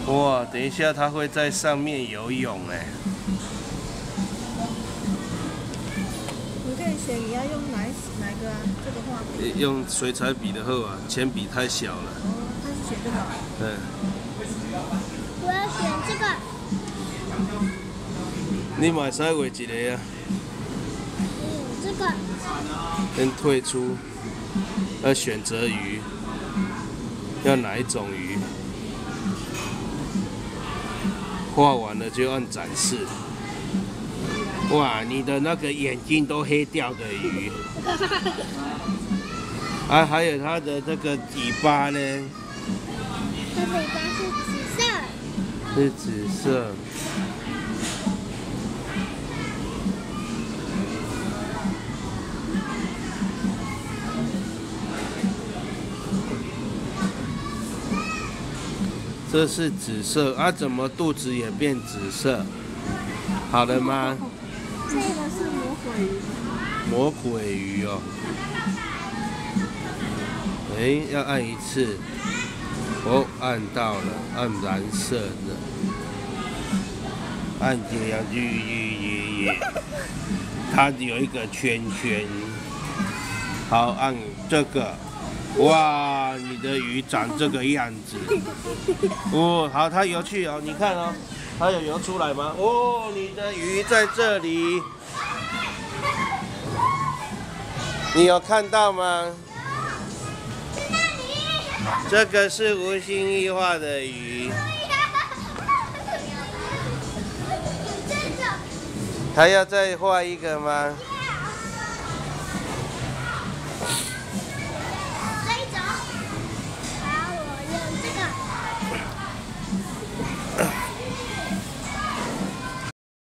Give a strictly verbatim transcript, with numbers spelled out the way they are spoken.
哇，等一下它会在上面游泳哎。 你可以选你要用哪哪个啊？这个画笔。 用水彩笔的好啊，铅笔太小了。 哦，他是选这个。 对。 我要选这个。 你买啥画一个啊？ 嗯，这个。 先退出，要选择鱼，要哪一种鱼？画完了就按展示。哇，你的那个眼睛都黑掉的鱼，啊，还有它的这个尾巴呢？ 它尾巴是紫色。 是紫色。这是紫色啊，怎么肚子也变紫色？好了吗？ 这个是魔鬼鱼。 魔鬼鱼哦。哎，要按一次。哦，按到了，按蓝色的。按这样，耶耶耶耶。它有一个圈圈。好，按这个。哇，你的鱼长这个样子。哦，好，它游去哦，你看哦，它有游出来吗？哦，你的鱼在这里，你有看到吗？这个是无心意画的鱼。还要再画一个吗？